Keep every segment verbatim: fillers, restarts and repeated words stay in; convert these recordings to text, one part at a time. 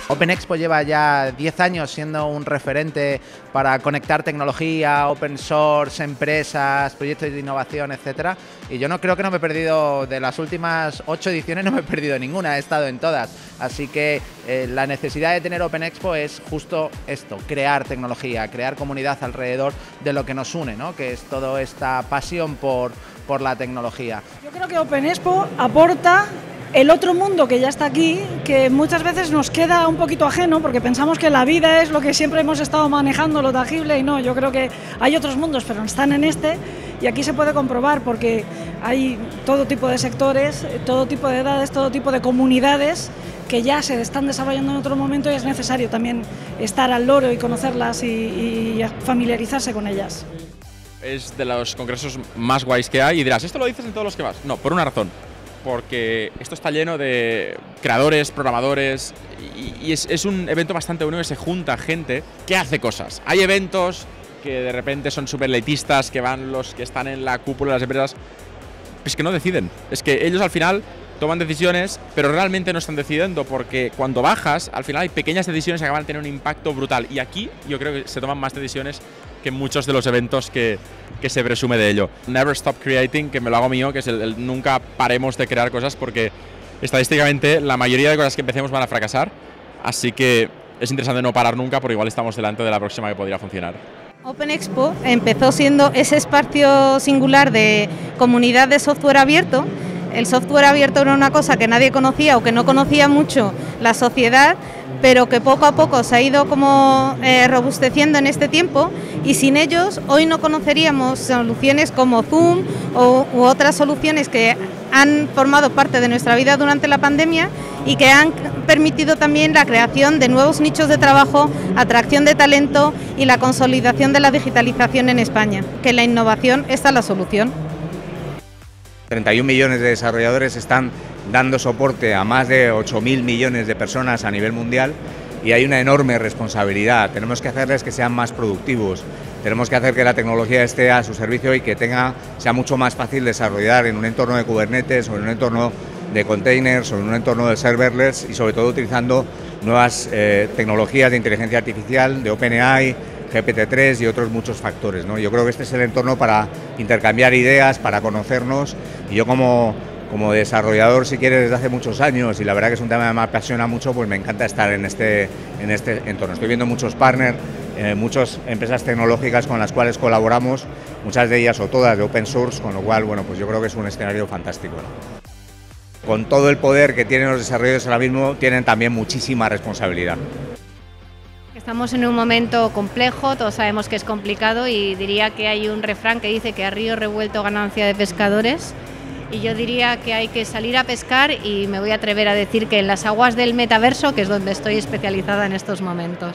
Open Expo lleva ya diez años siendo un referente para conectar tecnología, open source, empresas, proyectos de innovación, etcétera. Y yo no creo que no me he perdido, de las últimas ocho ediciones no me he perdido ninguna, he estado en todas. Así que eh, la necesidad de tener Open Expo es justo esto, crear tecnología, crear comunidad alrededor de lo que nos une, ¿no? Que es toda esta pasión por, por la tecnología. Yo creo que Open Expo aporta el otro mundo que ya está aquí, que muchas veces nos queda un poquito ajeno porque pensamos que la vida es lo que siempre hemos estado manejando, lo tangible, y no, yo creo que hay otros mundos, pero están en este, y aquí se puede comprobar porque hay todo tipo de sectores, todo tipo de edades, todo tipo de comunidades que ya se están desarrollando en otro momento y es necesario también estar al loro y conocerlas y, y familiarizarse con ellas. Es de los congresos más guays que hay y dirás, ¿esto lo dices en todos los que vas? No, por una razón. Porque esto está lleno de creadores, programadores y, y es, es un evento bastante bueno que se junta gente que hace cosas. Hay eventos que de repente son súper elitistas, que van los que están en la cúpula de las empresas, pues que no deciden. Es que ellos al final toman decisiones, pero realmente no están decidiendo porque cuando bajas, al final hay pequeñas decisiones que acaban de tener un impacto brutal. Y aquí yo creo que se toman más decisiones que en muchos de los eventos que, que se presume de ello. Never stop creating, que me lo hago mío, que es el, el nunca paremos de crear cosas porque estadísticamente la mayoría de cosas que empecemos van a fracasar. Así que es interesante no parar nunca porque igual estamos delante de la próxima que podría funcionar. Open Expo empezó siendo ese espacio singular de comunidad de software abierto. El software abierto era una cosa que nadie conocía o que no conocía mucho la sociedad, pero que poco a poco se ha ido como eh, robusteciendo en este tiempo, y sin ellos hoy no conoceríamos soluciones como Zoom o, u otras soluciones que han formado parte de nuestra vida durante la pandemia y que han permitido también la creación de nuevos nichos de trabajo, atracción de talento y la consolidación de la digitalización en España, que la innovación está la solución. treinta y un millones de desarrolladores están dando soporte a más de ocho mil millones de personas a nivel mundial y hay una enorme responsabilidad. Tenemos que hacerles que sean más productivos, tenemos que hacer que la tecnología esté a su servicio y que tenga, sea mucho más fácil desarrollar en un entorno de Kubernetes o en un entorno de containers o en un entorno de serverless y sobre todo utilizando nuevas eh, tecnologías de inteligencia artificial, de OpenAI, G P T tres y otros muchos factores, ¿no? Yo creo que este es el entorno para intercambiar ideas, para conocernos, y yo como, como desarrollador, si quieres, desde hace muchos años, y la verdad que es un tema que me apasiona mucho, pues me encanta estar en este, en este entorno. Estoy viendo muchos partners, eh, muchas empresas tecnológicas con las cuales colaboramos, muchas de ellas o todas de open source, con lo cual, bueno, pues yo creo que es un escenario fantástico, ¿no? Con todo el poder que tienen los desarrolladores ahora mismo, tienen también muchísima responsabilidad. Estamos en un momento complejo, todos sabemos que es complicado y diría que hay un refrán que dice que a río revuelto ganancia de pescadores, y yo diría que hay que salir a pescar y me voy a atrever a decir que en las aguas del metaverso, que es donde estoy especializada en estos momentos.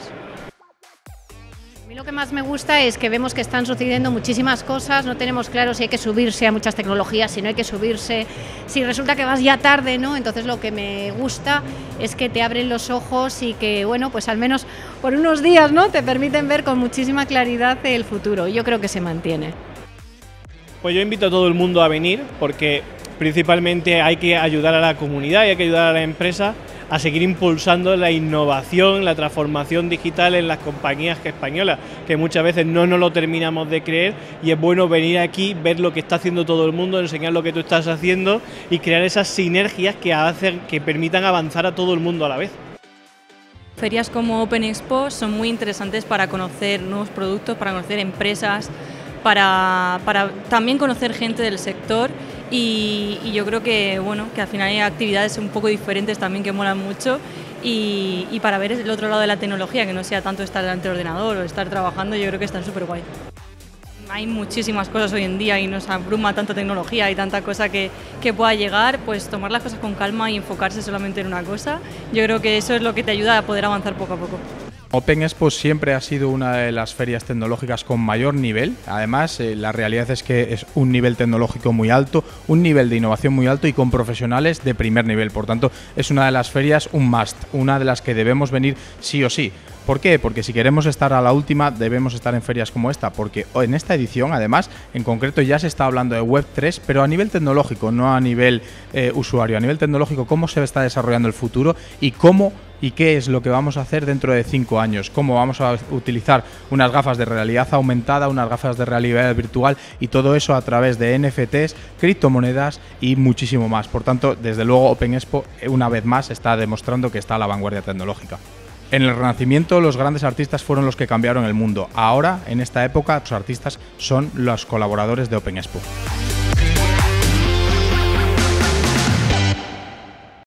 A mí lo que más me gusta es que vemos que están sucediendo muchísimas cosas, no tenemos claro si hay que subirse a muchas tecnologías, si no hay que subirse, si resulta que vas ya tarde, ¿no? Entonces lo que me gusta es que te abren los ojos y que, bueno, pues al menos por unos días, ¿no?, te permiten ver con muchísima claridad el futuro. Yo creo que se mantiene. Pues yo invito a todo el mundo a venir porque principalmente hay que ayudar a la comunidad y hay que ayudar a la empresa a seguir impulsando la innovación, la transformación digital en las compañías españolas, que muchas veces no nos lo terminamos de creer, y es bueno venir aquí, ver lo que está haciendo todo el mundo, enseñar lo que tú estás haciendo y crear esas sinergias que hacen, que permitan avanzar a todo el mundo a la vez. Ferias como Open Expo son muy interesantes para conocer nuevos productos, para conocer empresas, para, para también conocer gente del sector. Y, y yo creo que, bueno, que al final hay actividades un poco diferentes también que molan mucho, y, y para ver el otro lado de la tecnología, que no sea tanto estar delante del ordenador o estar trabajando, yo creo que están súper guay. Hay muchísimas cosas hoy en día y nos abruma tanta tecnología y tanta cosa que, que pueda llegar, pues tomar las cosas con calma y enfocarse solamente en una cosa, yo creo que eso es lo que te ayuda a poder avanzar poco a poco. Open Expo siempre ha sido una de las ferias tecnológicas con mayor nivel. Además, eh, la realidad es que es un nivel tecnológico muy alto, un nivel de innovación muy alto y con profesionales de primer nivel. Por tanto, es una de las ferias un must, una de las que debemos venir sí o sí. ¿Por qué? Porque si queremos estar a la última, debemos estar en ferias como esta, porque en esta edición, además, en concreto ya se está hablando de web tres, pero a nivel tecnológico, no a nivel eh, usuario. A nivel tecnológico, cómo se está desarrollando el futuro y cómo y qué es lo que vamos a hacer dentro de cinco años, cómo vamos a utilizar unas gafas de realidad aumentada, unas gafas de realidad virtual y todo eso a través de N F Ts, criptomonedas y muchísimo más. Por tanto, desde luego Open Expo una vez más está demostrando que está a la vanguardia tecnológica. En el Renacimiento los grandes artistas fueron los que cambiaron el mundo. Ahora, en esta época, los artistas son los colaboradores de Open Expo.